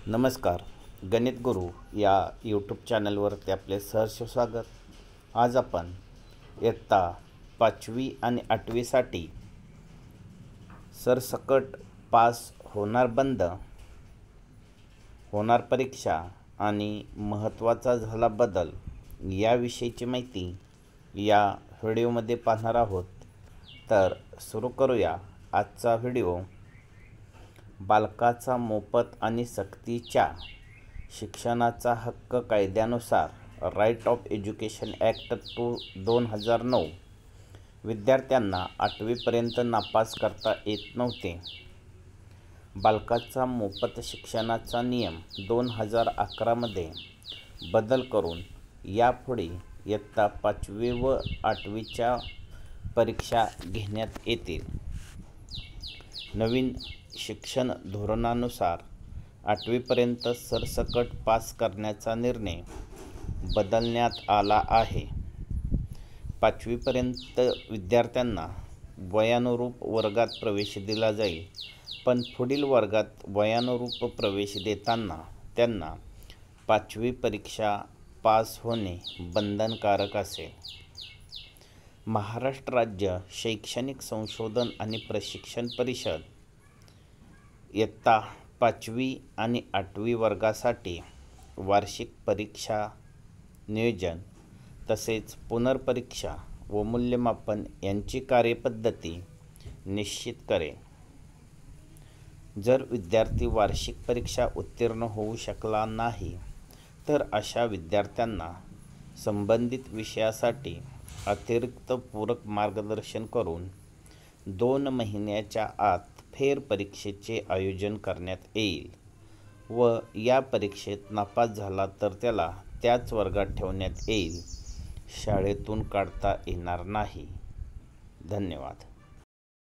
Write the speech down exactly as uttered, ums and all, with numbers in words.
नमस्कार. गणित गुरु या यूट्यूब चॅनलवरती आपले सहर्ष स्वागत. आज आपण इयत्ता पाचवी आणि आठवीसाठी सरसकट पास होणार बंद, होणार परीक्षा आणि महत्त्वाचा झाला बदल याविषयीची माहिती या व्हिडिओमध्ये पाहणार आहोत. तर सुरू करूया आजचा व्हिडिओ. बालकाचा मोफत आणि सक्तीच्या शिक्षणाचा हक्क कायद्यानुसार right of education act two दोन हजार नऊ विद्यार्थ्यांना आठवीपर्यंत नापास करता येत नव्हते. बालकाचा मोफत शिक्षणाचा नियम दोन हजार अकरामध्ये बदल करून यापुढे इयत्ता पाचवी व आठवीच्या परीक्षा घेण्यात येतील. नवीन शिक्षण धोरणानुसार आठवीपर्यंत सरसकट पास करण्याचा निर्णय बदलण्यात आला आहे. पाचवीपर्यंत विद्यार्थ्यांना वयानुरूप वर्गात प्रवेश दिला जाईल, पण पुढील वर्गात वयानुरूप प्रवेश देताना त्यांना पाचवी परीक्षा पास होणे बंधनकारक असेल. महाराष्ट्र राज्य शैक्षणिक संशोधन आणि प्रशिक्षण परिषद इयत्ता पाचवी आणि आठवी वर्गासाठी वार्षिक परीक्षा नियोजन तसेच पुनर्परीक्षा व मूल्यमापन यांची कार्यपद्धती निश्चित करेल. जर विद्यार्थी वार्षिक परीक्षा उत्तीर्ण होऊ शकला नाही तर अशा विद्यार्थ्यांना संबंधित विषयासाठी अतिरिक्त पूरक मार्गदर्शन करून दोन महिन्याच्या आत फेरपरीक्षेचे आयोजन करण्यात येईल व या परीक्षेत नापास झाला तर त्याला त्याच वर्गात ठेवण्यात येईल. शाळेतून काढता येणार नाही. धन्यवाद.